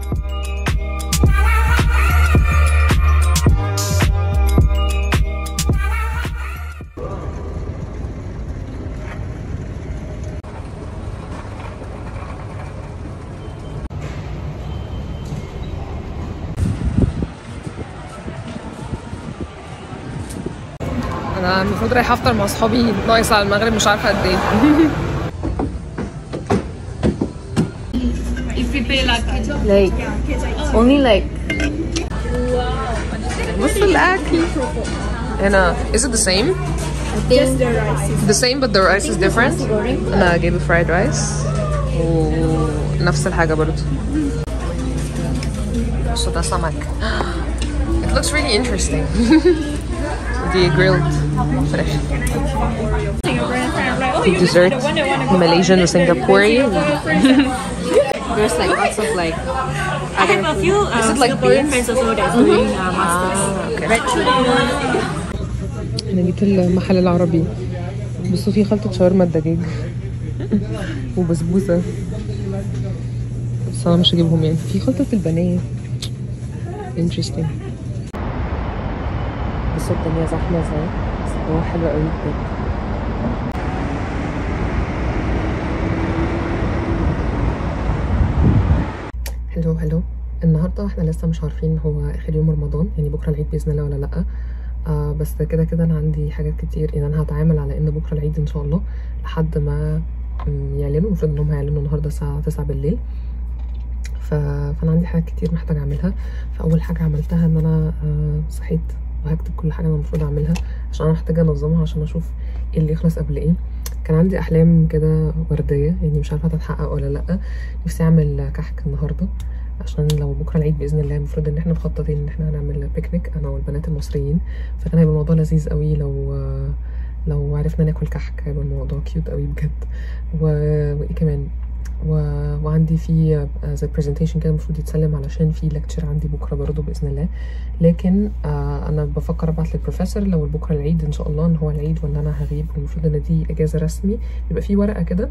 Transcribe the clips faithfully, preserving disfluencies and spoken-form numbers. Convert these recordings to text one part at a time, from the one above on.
انا المفروض رايحه افطر مع اصحابي، ناقص على المغرب مش عارفه قد ايه. like only like بص الاكل هنا. is it the same? I think the same but the rice is different. انا جايبه fried rice ونفس الحاجه برضو. بصوا ده سمك. it looks really interesting. دي grilled fish. في dessert Malaysian و Singaporean. there's like lots of like I have a few uh, Singaporean friends also that's doing uh, masters. Red انا جيت المحل العربي. بصوا في خلطة شاورما الدجاج وبسبوسة، بس انا مش هجيبهم يعني. في خلطة البانيه interesting. بصوا الدنيا زحمة ازاي، بس هو حلو قوي بجد. هلو هلو النهارده احنا لسه مش عارفين هو اخر يوم رمضان، يعني بكره العيد باذن الله ولا لا. آه بس كده كده انا عندي حاجات كتير، يعني انا هتعامل على ان بكره العيد ان شاء الله لحد ما يعلنوا. المفروض انهم هيعلنوا النهارده الساعه تسعة بالليل. ف... فانا عندي حاجات كتير محتاجه اعملها. فاول حاجه عملتها ان انا آه صحيت وهكتب كل حاجه انا المفروض اعملها، عشان انا محتاجه انظمها عشان اشوف ايه اللي يخلص قبل ايه. كان عندي احلام كده ورديه، يعني مش عارفه هتتحقق ولا لا. نفسي اعمل كحك النهارده، عشان لو بكره العيد باذن الله المفروض ان احنا مخططين ان احنا هنعمل بيكنيك انا والبنات المصريين. فكان هيبقى الموضوع لذيذ قوي لو لو عرفنا ناكل كحك، هيبقى الموضوع كيوت قوي بجد. و... وايه كمان و... وعندي في زي برزنتيشن كده المفروض يتسلم، علشان في لكتشر عندي بكره برضه باذن الله. لكن آه انا بفكر ابعت للبروفيسور لو بكره العيد ان شاء الله ان هو العيد وان انا هغيب، المفروض ان دي اجازه رسمي. بيبقى في ورقه كده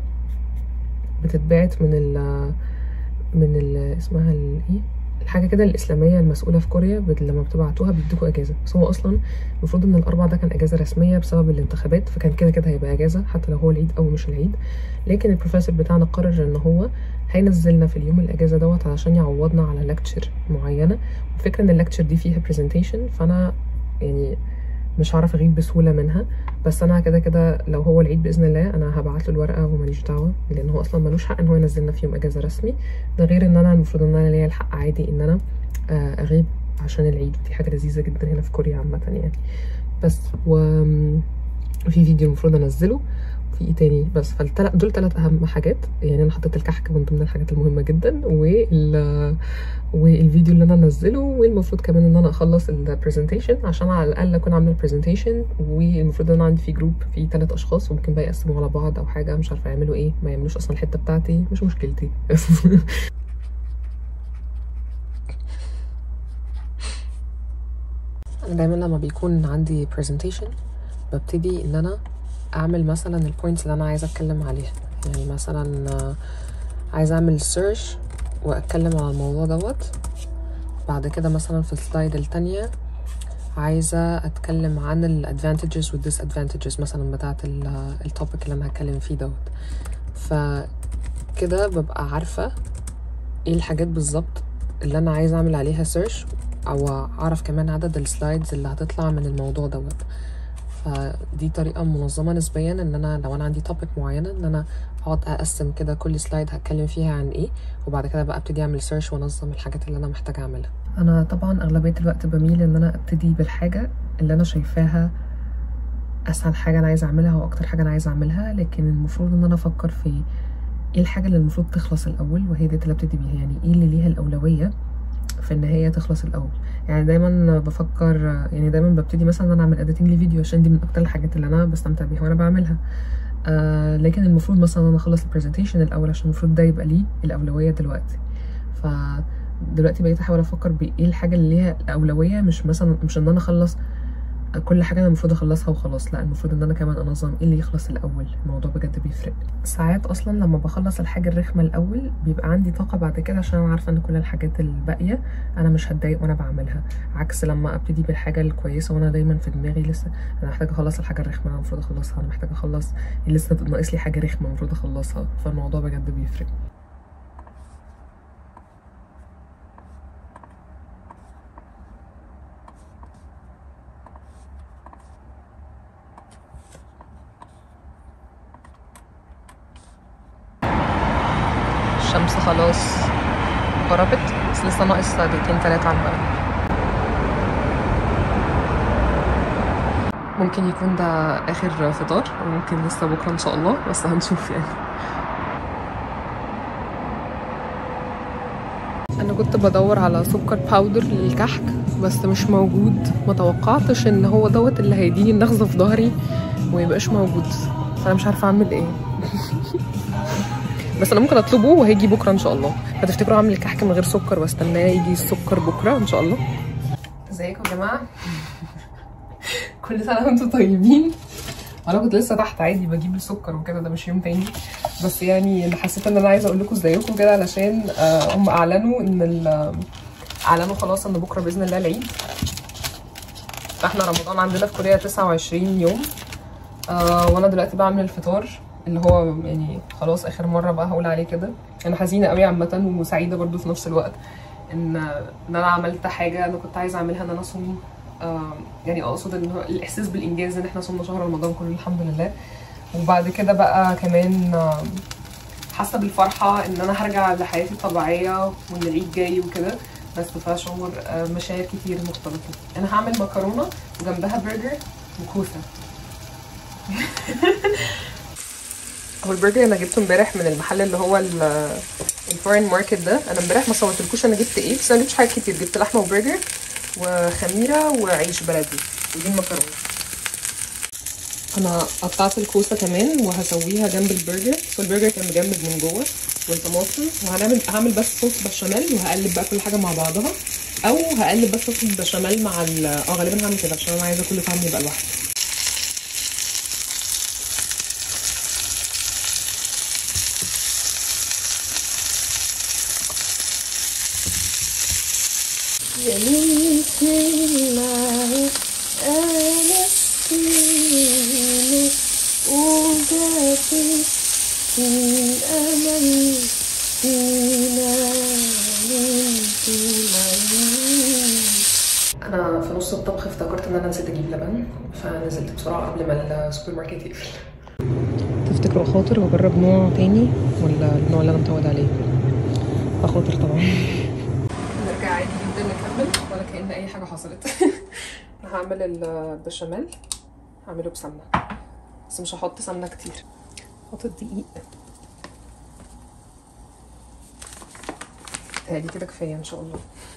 بتتبعت من ال من ال اسمها ال ايه الحاجه كده الاسلاميه المسؤوله في كوريا، لما بتبعتوها بيدوكوا اجازه. بس هو اصلا المفروض ان الاربع ده كان اجازه رسميه بسبب الانتخابات، فكان كده كده هيبقى اجازه حتى لو هو العيد او مش العيد. لكن البروفيسور بتاعنا قرر ان هو هينزلنا في اليوم الاجازه دوت علشان يعوضنا على لكتشر معينه. والفكره ان اللكتشر دي فيها برزنتيشن، فانا يعني مش هعرف اغيب بسهوله منها. بس انا كده كده لو هو العيد باذن الله انا هبعت له الورقه وماليش دعوه، لان هو اصلا ملوش حق ان هو ينزلنا في يوم اجازه رسمي. ده غير ان انا المفروض ان انا ليا الحق عادي ان انا اغيب عشان العيد، ودي حاجه لذيذه جدا هنا في كوريا عامه يعني. بس وفي فيديو المفروض انزله، في ايه تاني. بس فالتلات دول ثلاث اهم حاجات، يعني انا حطيت الكحك من ضمن الحاجات المهمه جدا، وال والفيديو اللي انا انزله، والمفروض كمان ان انا اخلص البرزنتيشن عشان على الاقل اكون عامله البرزنتيشن. والمفروض ان انا عندي في جروب في ثلاث اشخاص وممكن بقى يقسموا على بعض او حاجه، مش عارفه يعملوا ايه، ما يعملوش اصلا الحته بتاعتي، مش مشكلتي. انا دايما لما بيكون عندي برزنتيشن ببتدي ان انا اعمل مثلا البوينتس اللي انا عايزه اتكلم عليها. يعني مثلا عايزه اعمل سيرش واتكلم على الموضوع دوت. بعد كده مثلا في السلايد التانية عايزه اتكلم عن الادفانتجز والديس ادفانتجز مثلا بتاعه التوبيك اللي انا هتكلم فيه دوت. فكده ببقى عارفه ايه الحاجات بالظبط اللي انا عايزه اعمل عليها سيرش، او اعرف كمان عدد السلايدز اللي هتطلع من الموضوع دوت. فدي طريقه منظمه نسبيا، ان انا لو انا عندي توبيك معينه ان انا اقعد اقسم كده كل سلايد هتكلم فيها عن ايه، وبعد كده بقى ابتدي اعمل سيرش وانظم الحاجات اللي انا محتاجه اعملها. انا طبعا اغلبيه الوقت بميل ان انا ابتدي بالحاجه اللي انا شايفاها اسهل حاجه انا عايزه اعملها واكتر حاجه انا عايزه اعملها، لكن المفروض ان انا افكر في ايه الحاجه اللي المفروض تخلص الاول، وهي دي اللي ابتدي بيها. يعني ايه اللي ليها الاولويه في ان هي تخلص الاول. يعني دايما بفكر، يعني دايما ببتدي مثلا ان انا اعمل اديتنج لفيديو عشان دي من اكتر الحاجات اللي انا بستمتع بيها وانا بعملها. آه لكن المفروض مثلا انا اخلص البرزنتيشن الاول عشان المفروض ده يبقى ليه الاولويه دلوقتي. فدلوقتي بقيت احاول افكر بايه الحاجه اللي ليها الاولويه، مش مثلا مش ان انا اخلص كل حاجه انا المفروض اخلصها وخلاص، لا المفروض ان انا كمان انظم ايه اللي يخلص الاول. الموضوع بجد بيفرق. ساعات اصلا لما بخلص الحاجه الرخمه الاول بيبقى عندي طاقه بعد كده، عشان انا عارفه ان كل الحاجات الباقيه انا مش هتضايق وانا بعملها، عكس لما ابتدي بالحاجه الكويسه وانا دايما في دماغي لسه انا محتاجه اخلص الحاجه الرخمه انا المفروض اخلصها، انا محتاجه اخلص لسه ناقص لي حاجه رخمه المفروض اخلصها. فالموضوع بجد بيفرق. الشمس خلاص غربت، بس لسه ناقص دقيقتين تلاتة على المغرب. ممكن يكون ده آخر فطار وممكن لسه بكرة إن شاء الله، بس هنشوف يعني. أنا كنت بدور على سكر باودر للكحك بس مش موجود، ما توقعتش إن هو دوت اللي هيديني النغزة في ظهري وميبقاش موجود، فأنا مش عارفة أعمل إيه. بس انا ممكن اطلبه وهيجي بكره ان شاء الله. هتفتكروا اعمل الكحك من غير سكر واستناه يجي السكر بكره ان شاء الله. ازيكم يا جماعه؟ كل سنه وانتم طيبين. انا كنت لسه تحت عادي بجيب السكر وكده، ده مش يوم تاني، بس يعني اللي حسيت ان انا عايزه اقول لكم ازيكم كده علشان آه هم اعلنوا ان اعلنوا خلاص ان بكره باذن الله العيد. فاحنا رمضان عندنا في كوريا تسعة وعشرين يوم. آه وانا دلوقتي بعمل الفطار اللي هو يعني خلاص اخر مره بقى هقول عليه كده. انا حزينه قوي عامه وسعيده برضو في نفس الوقت ان ان انا عملت حاجه انا كنت عايزه اعملها، ان انا اصوم. آه يعني اقصد ان الاحساس بالانجاز ان احنا صومنا شهر رمضان كله الحمد لله. وبعد كده بقى كمان آه حاسه بالفرحه ان انا هرجع لحياتي الطبيعيه وان العيد جاي وكده، بس فيها شعور آه مشاعر كتير مختلطه. انا هعمل مكرونه وجنبها برجر وكوسه. هو البرجر انا جبته امبارح من المحل اللي هو الفورين ماركت ده. انا امبارح ما صورتلكوش انا جبت ايه، بس انا جبتش حاجات كتير، جبت لحمه وبرجر وخميره وعيش بلدي ودي المكرونه. انا قطعت الكوسه كمان وهسويها جنب البرجر، والبرجر كان مجمد من جوه والطماطم، وهنعمل هعمل بس صوص بشاميل وهقلب بقى كل حاجه مع بعضها، او هقلب بس صوص البشاميل مع ال اه غالبا هعمل كده عشان انا عايزه كل طعم يبقى لوحده. يا ميت الله أنا فيني وجاتي في الأمل فينا أنا في نص الطبخ افتكرت إن أنا نسيت أجيب لبن، فنزلت بسرعة قبل ما السوبر ماركت يقفل. تفتكروا خاطر وأجرب نوع تاني ولا النوع اللي أنا متعودة عليه؟ أخاطر طبعا. نرجع عادي جدا نكمل ولا كأن اي حاجه حصلت. هعمل البشاميل هعمله بسمنه، بس مش هحط سمنه كتير، هحط الدقيق تهدي كده كفايه ان شاء الله.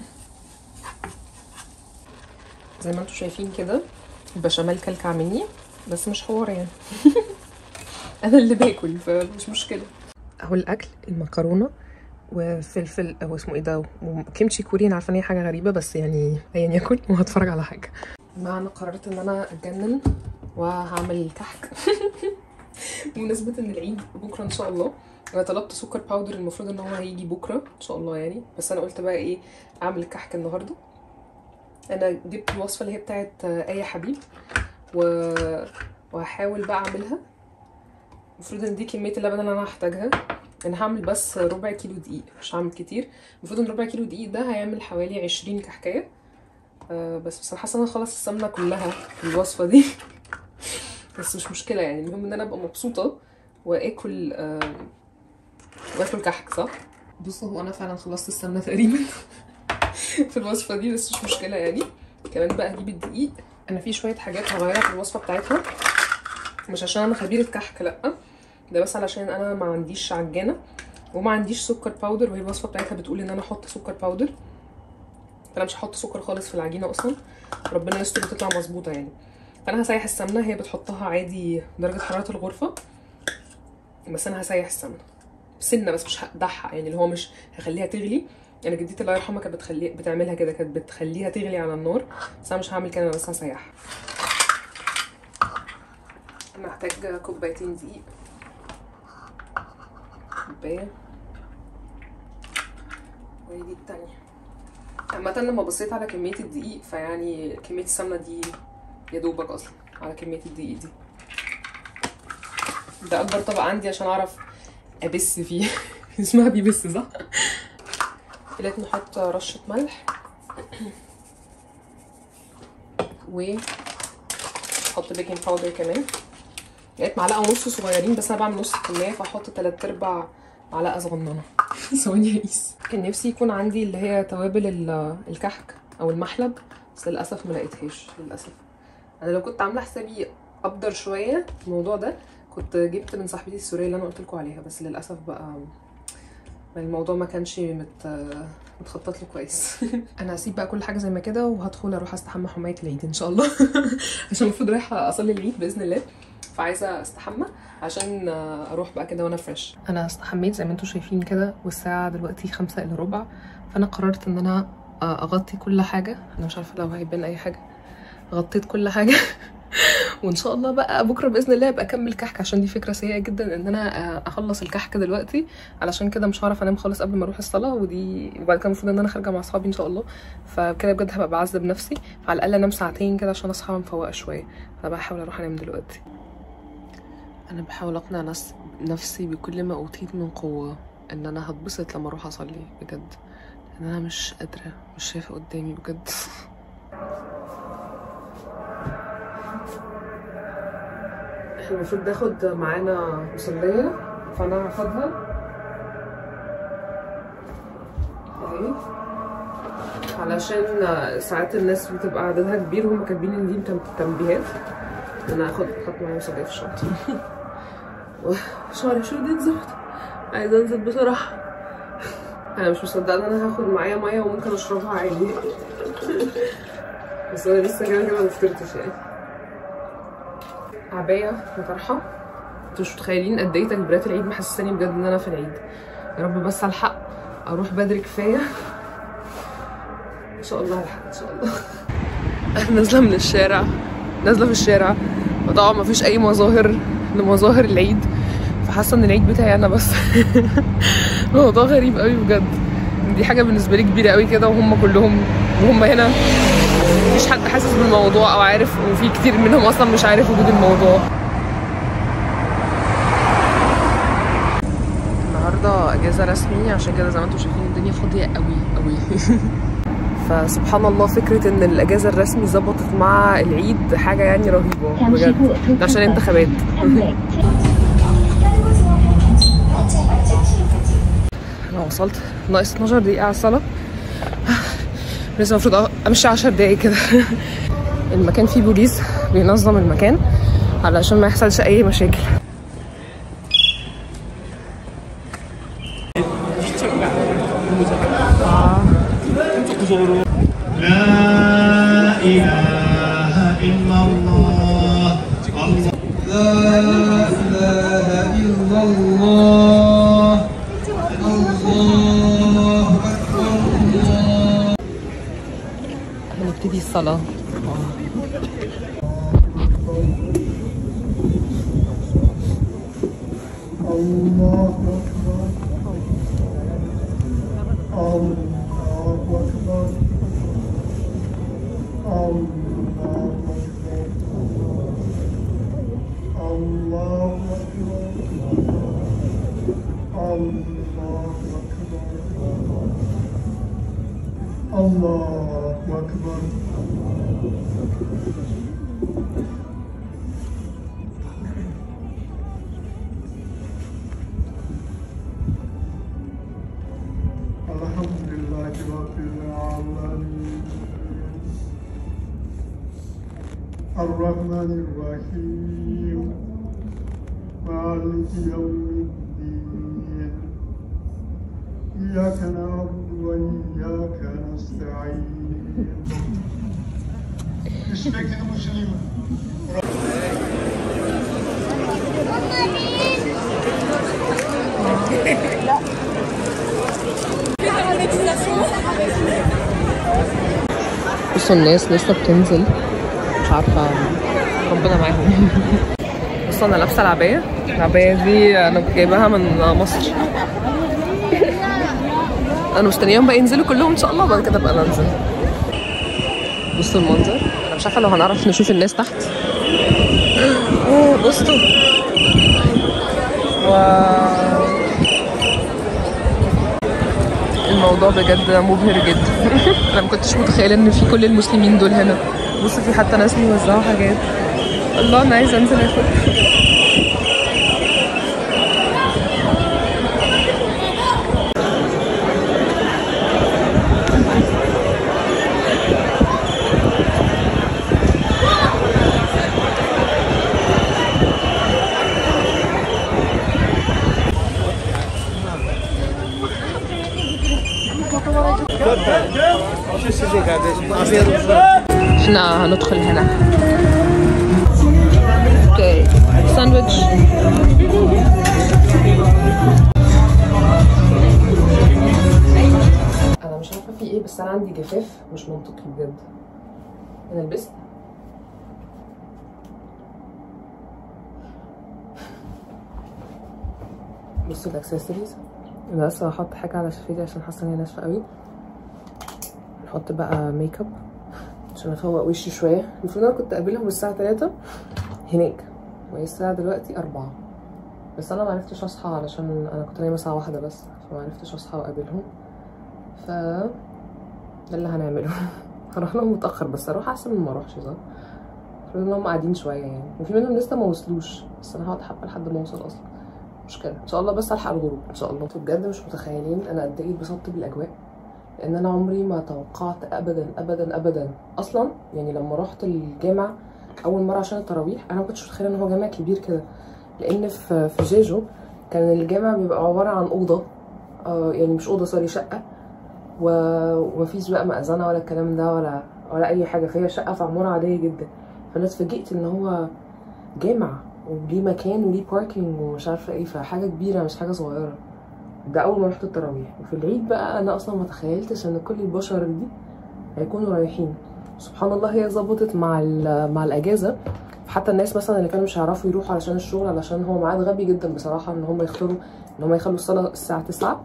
زي ما انتم شايفين كده البشاميل كلكع مني، بس مش حوار يعني. انا اللي باكل فمش مشكله. اهو الاكل، المكرونه وفلفل او اسمه ايه ده وكيمشي كوري. انا عارفه ان هي حاجه غريبه بس يعني ايا ياكل وهتفرج على حاجه. ما انا قررت ان انا اتجنن وهعمل الكحك. بمناسبه ان العيد بكره ان شاء الله. انا طلبت سكر باودر المفروض ان هو هيجي بكره ان شاء الله يعني، بس انا قلت بقى ايه اعمل الكحك النهارده. انا جبت الوصفه اللي هي بتاعت اي حبيب و... وهحاول بقى اعملها. المفروض ان دي كميه اللبن اللي انا هحتاجها. انا هعمل بس ربع كيلو دقيق، مش هعمل كتير. المفروض ان ربع كيلو دقيق ده هيعمل حوالي عشرين كحكايه. أه بس بصراحه حاسه ان انا خلص السمنه كلها في الوصفه دي. بس مش مشكله يعني، المهم ان انا ابقى مبسوطه واكل أه واكل كحك صح. بصوا هو انا فعلا خلصت السمنه تقريبا في الوصفه دي، بس مش مشكله يعني. كمان بقى هجيب الدقيق. انا في شويه حاجات هغيرها في الوصفه بتاعتها، مش عشان انا خبيره كحك لا، ده بس علشان انا ما عنديش عجانه وما عنديش سكر باودر، وهي الوصفه بتاعتها بتقول ان انا احط سكر باودر، فانا مش هحط سكر خالص في العجينه اصلا. ربنا يستر وتطلع مظبوطه يعني. فانا هسيح السمنه، هي بتحطها عادي درجه حراره الغرفه، بس انا هسيح السمنه سنه بس مش هقدحها يعني، اللي هو مش هخليها تغلي. انا جدتي الله يرحمها كانت بتخليها بتعملها كده، كانت بتخليها تغلي على النار، بس انا مش هعمل كده، انا بس هسيحها. محتاج كوبايتين دقيق، كوبايه ودي التانية. عامة لما بصيت على كمية الدقيق فيعني كمية السمنة دي يا دوبك اصلا على كمية الدقيق دي. ده اكبر طبق عندي عشان اعرف ابس فيه. اسمها بيبس صح؟ قلت نحط رشة ملح و نحط بيكنج باودر كمان. لقيت معلقة ونص صغيرين بس انا بعمل نص الكمية فاحط تلات ارباع معلقة صغننة. ثواني هقيس. كان نفسي يكون عندي اللي هي توابل الكحك او المحلب بس للاسف ما لقيتهاش للاسف. انا لو كنت عامله حسابي ابدر شويه الموضوع ده كنت جبت من صاحبتي السوريه اللي انا قلت لكم عليها، بس للاسف بقى الموضوع ما كانش مت... متخطط له كويس. انا هسيب بقى كل حاجه زي ما كده وهدخل اروح استحمى حمايه العيد ان شاء الله. عشان المفروض رايحه اصلي العيد باذن الله، فعايزه استحمى عشان اروح بقى كده وانا فريش. انا استحميت زي ما انتم شايفين كده والساعه دلوقتي خمسة الا ربع، فانا قررت ان انا اغطي كل حاجه. انا مش عارفه لو هيبان اي حاجه، غطيت كل حاجه. وان شاء الله بقى بكره باذن الله ابقى اكمل كحك، عشان دي فكره سيئه جدا ان انا اخلص الكحك دلوقتي، علشان كده مش هعرف انام خالص قبل ما اروح الصلاه، ودي وبعد كده المفروض ان انا خارجه مع اصحابي ان شاء الله، فكده بجد هبقى بعذب نفسي، فعلى الاقل انام ساعتين كده عشان اصحى مفوقه شويه. فبحاول اروح انام دلوقتي. انا بحاول اقنع نفسي بكل ما اوتيت من قوه ان انا هتبسط لما اروح اصلي بجد، ان انا مش قادره، مش شايفه قدامي بجد. احنا المفروض ناخد معانا مصليه فانا هاخدها اهي، علشان ساعات الناس بتبقى عددها كبير وهم كاتبين ان دي تنبيهات. انا هاخد احط معايا مصليه في الشنطه. شعري شو دي اتزفت، عايزه انزل بصراحه. انا مش مصدقه ان انا هاخد معايا ميه وممكن اشربها عادي. بس انا لسه كده كده مفطرتش يعني. عبايه وطرحه، انتوا مش متخيلين قد ايه تكبيرات العيد محسساني بجد ان انا في العيد. يا رب بس الحق اروح بدري كفايه ان شاء الله. الحق ان شاء الله. نازله من الشارع، نازله في الشارع وطبعا مفيش اي مظاهر لمظاهر العيد، فحاسه ان العيد بتاعي انا بس. الموضوع غريب قوي بجد، دي حاجه بالنسبه لي كبيره قوي كده وهم كلهم وهم هنا مفيش حد حاسس بالموضوع او عارف، وفي كتير منهم اصلا مش عارف وجود الموضوع. النهارده اجازه رسمي عشان كده زي ما انتم شايفين الدنيا فاضيه قوي قوي. فسبحان الله فكره ان الاجازه الرسمي ظبطت مع العيد حاجه يعني رهيبه بجد، عشان الانتخابات. انا وصلت ناقص اتناشر دقيقه على الصلاه، لسه المفروض امشي عشر دقايق كده. المكان فيه بوليس بينظم المكان علشان ما يحصلش اي مشاكل. لا إله إلا الله، لا إله إلا الله، الله أكبر الله. هنبتدي الصلاة. الله أكبر، الله أكبر، الله أكبر، الله أكبر، الله أكبر. الحمد لله رب العالمين، الرحمن الرحيم، مالك يوم الدين، إياك نعبد وإياك نستعين. Respected Muslim. بصوا الناس لسه بتنزل، مش عارفه ربنا معاهم. بس بصوا انا لابسه العبايه. العبايه دي انا جايباها من مصر. انا مستنياهم بقى ينزلوا كلهم ان شاء الله، بعد كده بقى ننزل. بصوا المنظر، انا مش عارفه لو هنعرف نشوف الناس تحت. اوه بصوا، واو الموضوع بجد مبهر جدا. انا ما كنتش متخيله ان في كل المسلمين دول هنا. بصوا في حتى ناس بيوزعوا حاجات. الله انا عايزه انزل اخد. احنا هندخل هنا. اوكي ساندويتش. انا مش عارفه في ايه، بس انا عندي جفاف مش منطقي بجد. انا لبست بصوا الاكسسوارز. انا بس هحط حاجه على شفتي عشان حاسه ان هي ناشفه قوي. نحط بقى ميك اب عشان افوق وشي شويه. المفروض انا كنت اقابلهم الساعه تلاتة هناك، وهي الساعه دلوقتي أربعة، بس انا معرفتش اصحى علشان انا كنت نايمه الساعه واحدة بس، فمعرفتش اصحى واقابلهم. ف ده اللي هنعمله. هروح لهم متاخر، بس اروح احسن من ما اروحش. صح، المفروض انهم قاعدين شويه يعني، وفي منهم لسه ما وصلوش، بس انا هقعد حبه لحد ما اوصل اصلا. مشكله ان شاء الله، بس الحق الغروب ان شاء الله. انتوا بجد مش متخيلين انا قد ايه اتبسطت بالاجواء، لان انا عمري ما توقعت ابدا ابدا ابدا اصلا. يعني لما رحت الجامع اول مره عشان التراويح، انا ما كنتش متخيله ان هو جامع كبير كده، لان في في جيجو كان الجامع بيبقى عباره عن اوضه، آه يعني مش اوضه سوري شقه، ومفيش بقى مأذنه ولا الكلام ده ولا ولا اي حاجه، فهي شقه في عماره عاديه جدا. فانا اتفاجئت ان هو جامع وليه مكان وليه باركينج ومش عارفه ايه، فحاجه كبيره مش حاجه صغيره. ده اول ما رحت التراويح. وفي العيد بقى انا اصلا ما تخيلتش ان كل البشر دي هيكونوا رايحين. سبحان الله هي ظبطت مع مع الاجازه. حتى الناس مثلا اللي كانوا مش هيعرفوا يروحوا علشان الشغل، علشان هو ميعاد غبي جدا بصراحه ان هم يختاروا ان هم يخلوا الصلاه الساعه تسعة.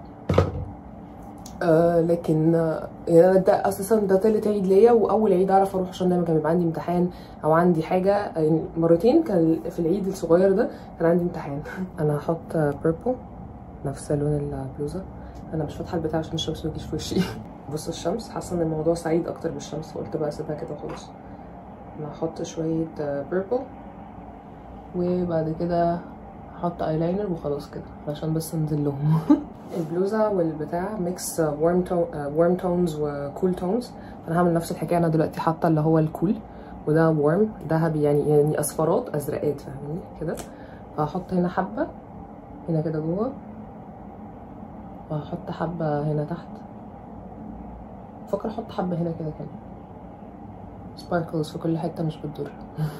آه لكن آه يعني ده اساسا ده تالت عيد ليا، واول عيد اعرف اروح عشان دايما كان بيبقى عندي امتحان او عندي حاجه. يعني مرتين كان في العيد الصغير ده كان عندي امتحان. انا هحط بيربل نفس لون البلوزه. انا مش فاتحه البتاع عشان الشمس ما تجيش في وشي. بص الشمس، حاسه ان الموضوع سعيد اكتر بالشمس، فقلت بقى اسيبها كده وخلاص. انا هحط شويه بيربل، وبعد كده هحط ايلاينر وخلاص كده عشان بس انزل لهم. البلوزه والبتاع ميكس وارم تون وارم تونز وكول تونز. انا هعمل نفس الحكايه. انا دلوقتي حاطه اللي هو الكول، وده وارم ذهبي يعني يعني اصفرات ازرقات، فاهمين كده. فهحط هنا حبه هنا كده جوه، وهحط حبه هنا تحت. بفكر احط حبه هنا كده كده سباركلز في كل حته مش بتضر.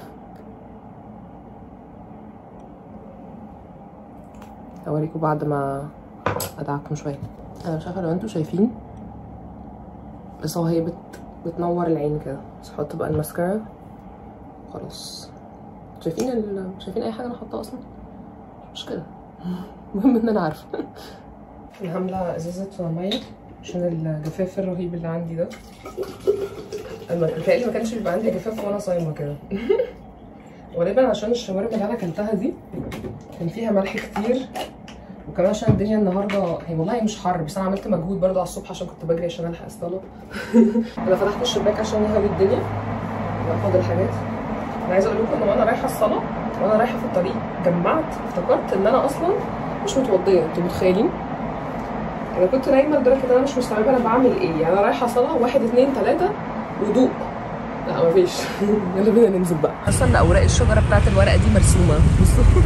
اوريكم بعد ما ادعكم شويه. انا مش عارفه لو انتوا شايفين، بس هو هي بت... بتنور العين كده. بس احط بقى الماسكارا خلاص. شايفين ال... شايفين اي حاجه انا حاطاها اصلا؟ مش كده. المهم ان انا عارفه. انا عامله ازازه ميه عشان الجفاف الرهيب اللي عندي ده. انا متهيألي ما كانش بيبقى عندي جفاف وانا صايمه كده. غالبا عشان الشاورما اللي انا اكلتها دي كان فيها ملح كتير، وكمان عشان الدنيا النهارده هي والله مش حر، بس انا عملت مجهود برضو على الصبح عشان كنت بجري عشان الحق الصلاه. انا فتحت الشباك عشان يهوي الدنيا واخد الحاجات. انا عايزه اقول لكم ان وانا رايحه الصلاه وانا رايحه في الطريق جمعت افتكرت ان انا اصلا مش متوضيه. انتوا متخيلين؟ انا كنت نايمه لدرجه ان انا مش مستوعبه انا بعمل ايه. يعني انا رايحه صلاه واحد اتنين تلاته وضوء، لا مفيش. يلا بينا ننزل بقى. حاسه ان اوراق الشجره بتاعت الورقه دي مرسومه. بصوا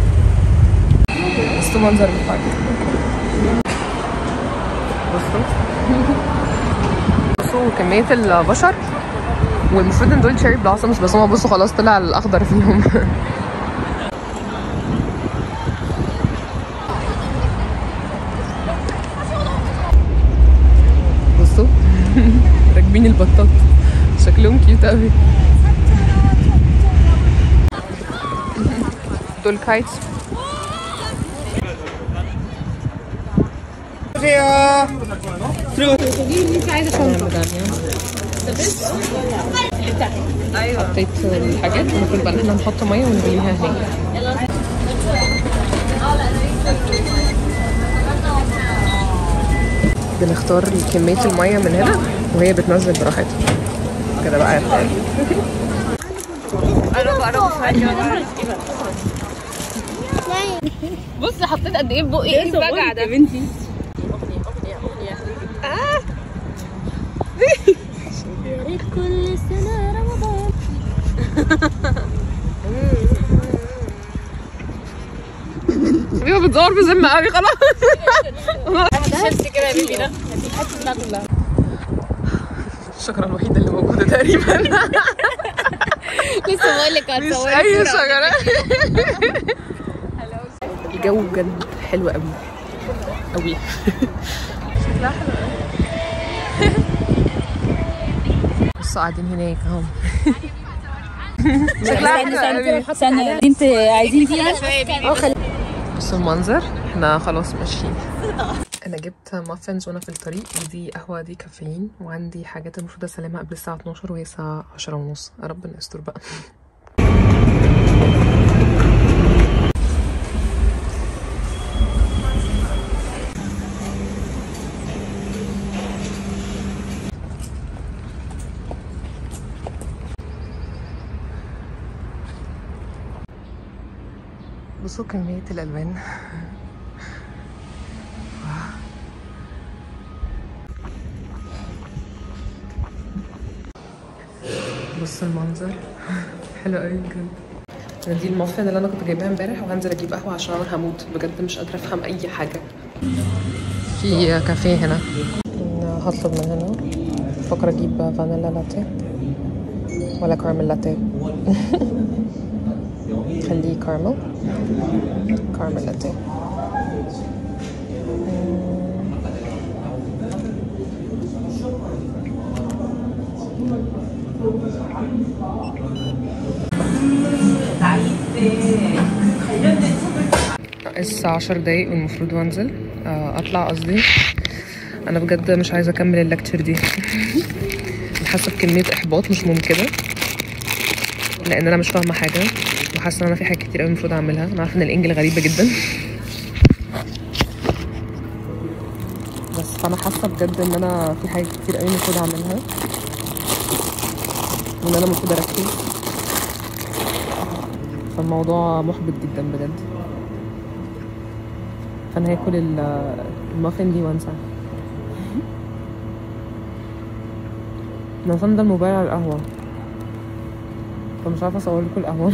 بصوا منظر البارك. بصوا بصوا كميه البشر، والمفروض ان دول تشيري بلاسمز، بس هم بصوا خلاص طلع الاخضر فيهم. بصوا راكبين البطاط، شكلهم كيوت قوي. دول كايتس. حطيت الحاجات، المفروض بقى ان احنا نحط ميه ونغليها هناك. بنختار كمية الميه من هنا وهي بتنزل براحتها كده بقى يا خالد. بصي حطيت قد ايه بقي، ايه الوجع ده يا بنتي؟ يا ريت كل سنة رمضان. بيبقى بتدور بذمة قوي خلاص. شمسي كده يا بيبي ده كلها. الشجرة الوحيدة اللي موجودة تقريبا. لسه بقول لك هتصوري مش أي شجرة. الجو بجد حلو قوي قوي. شكلها حلو قوي. بصوا قاعدين هناك اهو. شكلها حلو قوي. استنى انت عايزين فيها اه خلي. بصوا المنظر، احنا خلاص ماشيين. انا جبت مافنز وانا في الطريق، ودي قهوه دي كافيين، وعندي حاجات المفروض اسلمها قبل الساعه اتناشر وهي الساعه عشرة ونص. ربنا يستر بقى. بصوا كمية الألوان. بصوا المنظر حلو قوي بجد. دي المافن اللي انا كنت جايباها امبارح، وهنزل اجيب قهوه عشان انا هموت بجد، مش قادره افهم اي حاجه. في كافيه هنا هطلب من هنا، بفكر اجيب فانيلا لاتيه ولا كارمل لاتيه. خليه كارمل كارمل لاتيه. الساعة عشر دقايق والمفروض انزل اطلع. قصدي انا بجد مش عايزة اكمل اللكتشر دي. حاسة بكمية احباط مش ممكنة، لان انا مش فاهمة حاجة، وحاسة ان انا في حاجات كتير قوي المفروض اعملها. انا عارفة ان الانجل غريبة جدا، بس فانا حاسة بجد ان انا في حاجات كتير قوي المفروض اعملها، وان انا المفروض اركز. فالموضوع محبط جدا بجد. فانا هاكل المافن دي وانسى. انا اصلا ده الموبايل على القهوه، فمش عارفه اصور لكم القهوه.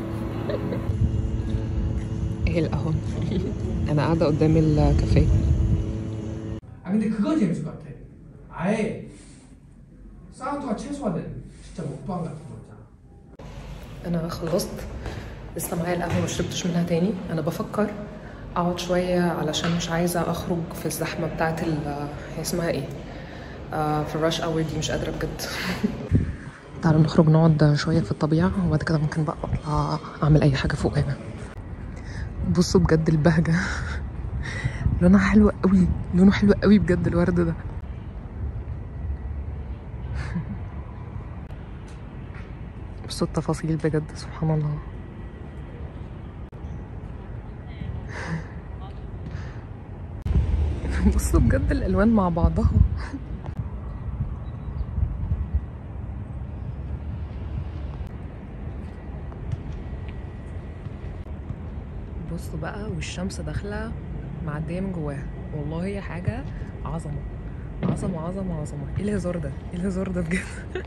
ايه القهوه. انا قاعده قدام الكافيه. 아 근데 그거 재밌을 것 같아. 아예 쌀국수가 최소화된 진짜 먹방 같은 거 있잖아. انا خلصت، لسه معايا القهوه ما شربتش منها تاني. انا بفكر اقعد شويه علشان مش عايزه اخرج في الزحمه بتاعه ال هي اسمها ايه آه في الراش اور دي. مش قادره بجد. تعالوا نخرج نقعد شويه في الطبيعه، وبعد كده ممكن بقى اطلع اعمل اي حاجه فوق هنا. بصوا بجد البهجه. لونها حلو قوي، لونه حلو قوي بجد الورد ده. بصوا التفاصيل بجد سبحان الله. بصوا بجد الالوان مع بعضها. بصوا بقى، والشمس داخله معديه من جواها. والله هي حاجه عظمه عظمه عظمه عظمه. ايه الهزار ده، ايه الهزار ده بجد.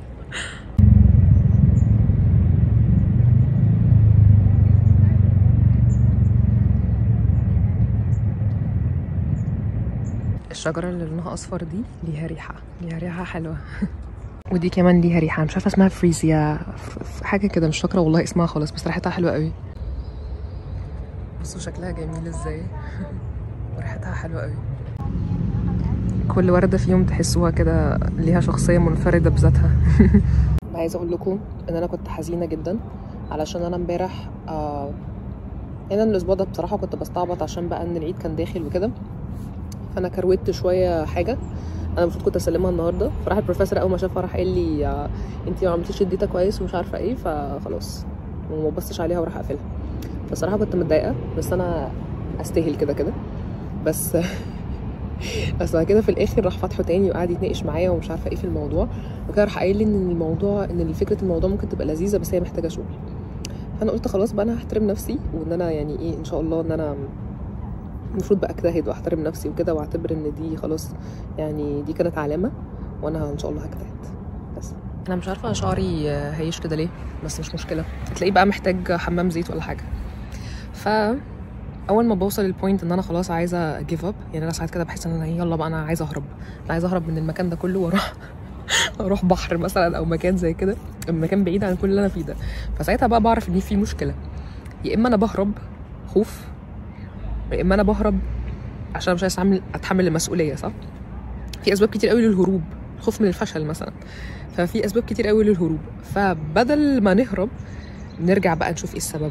الشجره اللي لونها اصفر دي ليها ريحه، ليها ريحه حلوه. ودي كمان ليها ريحه، مش عارفه اسمها فريزيا حاجه كده، مش فاكره والله اسمها خالص، بس ريحتها حلوه قوي. بصوا شكلها جميل ازاي. وريحتها حلوه قوي. كل ورده فيهم تحسوها كده ليها شخصيه منفرده بذاتها. عايزه اقول لكم ان انا كنت حزينه جدا، علشان انا امبارح آه يعني انا الاسبوع ده بصراحه كنت بستعبط عشان بقى ان العيد كان داخل وكده، فانا كروت شويه حاجه انا المفروض كنت اسلمها النهارده. فراح البروفيسور اول ما شافها راح قال لي انت ما عملتيش الداتا كويس ومش عارفه ايه، فخلاص وما بصش عليها وراح اقفلها. فصراحه كنت متضايقه، بس انا استاهل كده كده. بس بس بعد كده في الاخر راح فتحه تاني وقعد يتناقش معايا ومش عارفه ايه في الموضوع، وكده راح قايل لي ان الموضوع ان فكره الموضوع ممكن تبقى لذيذه بس هي محتاجه شغل. فانا قلت خلاص بقى انا هحترم نفسي، وان انا يعني ايه ان شاء الله ان انا المفروض بقى اجتهد واحترم نفسي وكده، واعتبر ان دي خلاص يعني دي كانت علامه وانا ان شاء الله هجتهد. بس انا مش عارفه شعري هيش كده ليه، بس مش مشكله، هتلاقيه بقى محتاج حمام زيت ولا حاجه. ف اول ما بوصل للبوينت ان انا خلاص عايزه جيف اب، يعني انا ساعات كده بحس ان انا يلا بقى انا عايزه اهرب، انا عايزه اهرب من المكان ده كله واروح اروح بحر مثلا او مكان زي كده، مكان بعيد عن كل اللي انا فيه ده. فساعتها بقى بعرف ان في مشكله، يا اما انا بهرب خوف، يا اما انا بهرب عشان مش عايزه اعمل اتحمل المسؤوليه. صح، في اسباب كتير قوي للهروب، الخوف من الفشل مثلا، ففي اسباب كتير قوي للهروب. فبدل ما نهرب نرجع بقى نشوف ايه السبب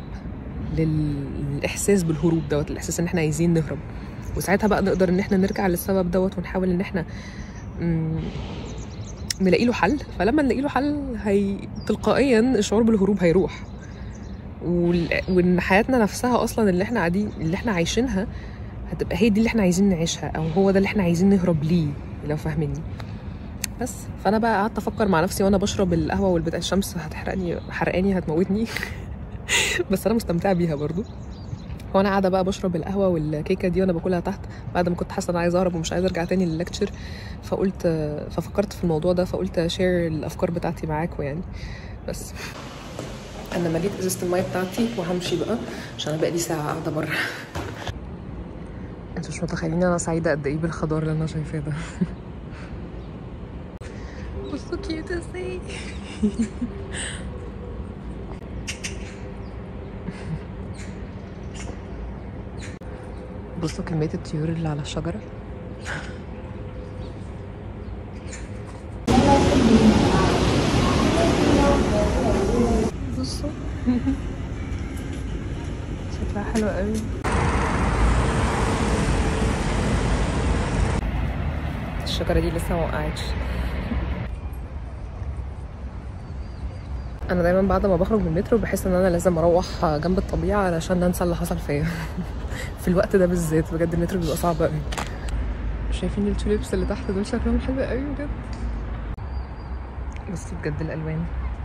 للاحساس بالهروب دوت، الاحساس ان احنا عايزين نهرب، وساعتها بقى نقدر ان احنا نرجع للسبب دوت ونحاول ان احنا نلاقي له حل. فلما نلاقي له حل هي تلقائيا الشعور بالهروب هيروح، وان حياتنا نفسها اصلا اللي احنا قاعدين اللي احنا عايشينها هتبقى هي دي اللي احنا عايزين نعيشها، او هو ده اللي احنا عايزين نهرب ليه لو فاهميني. بس فانا بقى قعدت افكر مع نفسي وانا بشرب القهوه والبتاع، الشمس هتحرقني حرقاني هتموتني بس انا مستمتعه بيها برضو. وانا قاعده بقى بشرب القهوه والكيكه دي وانا باكلها تحت، بعد ما كنت حاسه ان عايزه اهرب ومش عايزه ارجع تاني لللكتشر، فقلت ففكرت في الموضوع ده، فقلت شير الافكار بتاعتي معاكم يعني. بس انا مليت ازازه الميه بتاعتي وهمشي بقى عشان انا بقالي ساعه قاعده بره. انتوا مش متخيلين انا سعيده قد ايه بالخضار اللي انا شايفاه ده. بصوا كيوت ازاي. بصوا كميه الطيور اللي على الشجره. بصوا شكلها حلو قوي. الشجره دي لسه ما وقعتش. انا دايما بعد ما بخرج من المترو بحس ان انا لازم اروح جنب الطبيعه علشان انسى اللي حصل فيا في الوقت ده بالذات. بجد المترو بيبقى صعب قوي. شايفين التوليبس اللي تحت دول شكلهم حلو قوي بجد. بصوا بجد الالوان.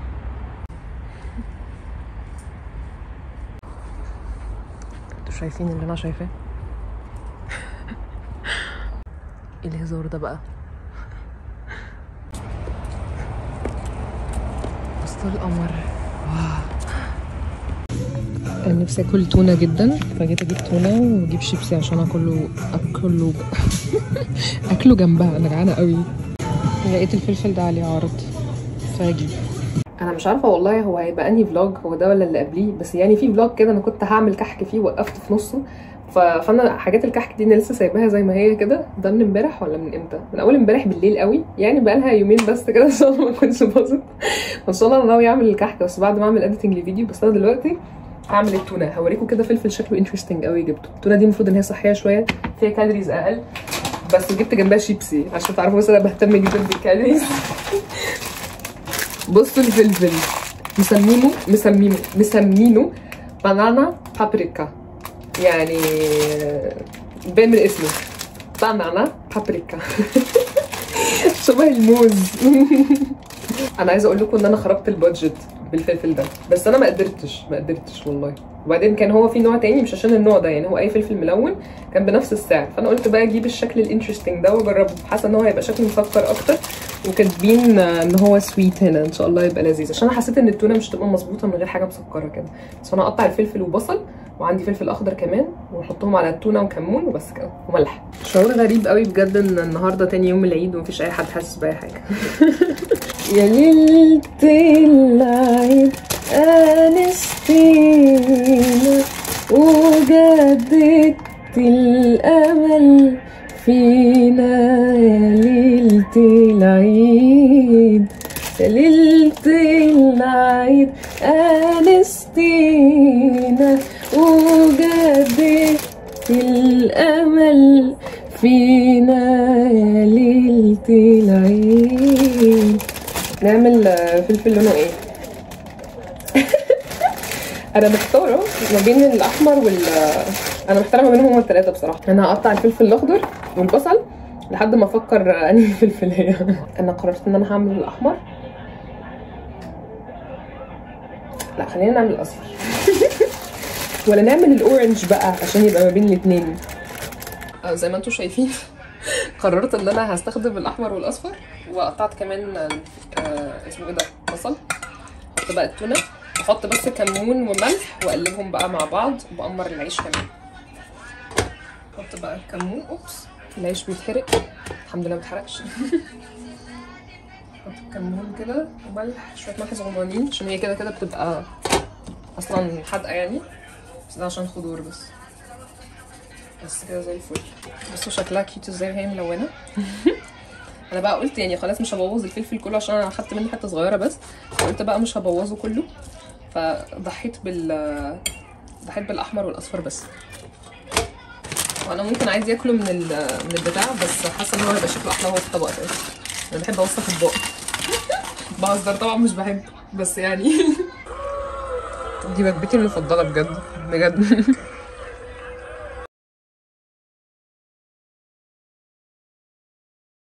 انتوا شايفين اللي انا شايفاه؟ ايه الهزار ده بقى؟ بصوا القمر. واو. كان نفسي اكل تونه جدا، فجيت اجيب تونه واجيب شيبسي عشان اكله اكله اكله جنبها. انا جعانه قوي. لقيت الفلفل ده عليه عرض فاجي. انا مش عارفه والله هو هيبقى انهي فلوج، هو ده ولا اللي قبليه، بس يعني في فلوج كده انا كنت هعمل كحك فيه وقفت في نصه. فانا حاجات الكحك دي انا لسه سايباها زي ما هي كده. ده من امبارح ولا من امتى؟ من اول امبارح بالليل قوي، يعني بقى لها يومين بس كده ان شاء الله ما تكونش باظت. ان شاء الله انا ناوي اعمل الكحك بس بعد ما اعمل اديتنج لفيديو. بس انا دلوقتي هعمل التونه. هوريكم كده فلفل شكله انترستنج قوي جبته. التونه دي المفروض ان هي صحيه شويه، فيها كالوريز اقل، بس جبت جنبها شيبسي عشان تعرفوا بس انا بهتم جدا بالكالوريز. بصوا الفلفل مسمينه مسمينه مسمينه بانانا بابريكا، يعني باين من اسمه بانانا بابريكا شبه الموز. انا عايزه اقول لكم ان انا خربت البادجت بالفلفل ده، بس انا ما قدرتش ما قدرتش والله. وبعدين كان هو في نوع تاني مش عشان النوع ده، يعني هو اي فلفل ملون كان بنفس السعر، فانا قلت بقى اجيب الشكل الانترستنج ده واجربه. حاسه ان هو هيبقى شكله مسكر اكتر، وكاتبين ان هو سويت هنا، ان شاء الله يبقى لذيذ. عشان انا حسيت ان التونه مش هتبقى مظبوطه من غير حاجه مسكره كده. بس انا هقطع الفلفل وبصل، وعندي فلفل اخضر كمان، ونحطهم على التونه وكمون وبس كده وملح. شعور غريب قوي بجد ان النهارده تاني يوم العيد ومفيش اي حد حاسس باي حاجه. يا ليلة العيد انستينا وجددت الامل فينا، يا ليلة العيد يا ليلة العيد أنستينا وجدت الأمل فينا يا ليلة العيد. نعمل فلفل لونه ايه؟ انا محتاره ما بين الاحمر وال انا محتاره ما بينهم هما الثلاثه بصراحه. انا هقطع الفلفل الاخضر والبصل لحد ما افكر انهي فلفل هي. انا قررت ان انا هعمل الاحمر. لا خلينا نعمل الاصفر. ولا نعمل الاورنج بقى عشان يبقى ما بين الاثنين. زي ما انتم شايفين قررت ان انا هستخدم الاحمر والاصفر، وقطعت كمان آه اسمه ايه ده بصل. احط بقى التونه، احط بس كمون وملح واقلبهم بقى مع بعض، وبأمر العيش كمان. احط بقى الكمون. اوبس العيش بيتحرق، الحمد لله متحرقش. احط الكمون كده وملح، شويه ملح صغننين عشان هي كده كده بتبقى اصلا حادقه يعني، بس ده عشان خضار بس. بس كده زي الفل. بصوا شكلها كيوت ازاي وهي ملونه. انا بقى قلت يعني خلاص مش هبوظ الفلفل كله عشان انا اخدت منه حته صغيره بس، قلت بقى مش هبوظه كله، فضحيت بال ضحيت بالاحمر والاصفر بس. وانا ممكن عايز ياكله من ال... من البتاع، بس حاسه ان هو هيبقى شكله احلى وهو في الطبق ده. انا بحب اوصف اطباق. بهزر طبعا مش بحب، بس يعني دي وجبتي المفضله بجد بجد.